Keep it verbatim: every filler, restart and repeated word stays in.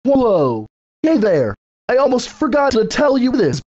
Whoa! Hey there! I almost forgot to tell you this,